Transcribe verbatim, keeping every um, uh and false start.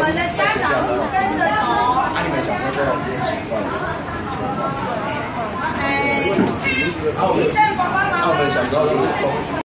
们的家长请跟着走。 啊，你们小时候在练习惯吗？ 哎， 啊，我们啊，我们小时候都是中。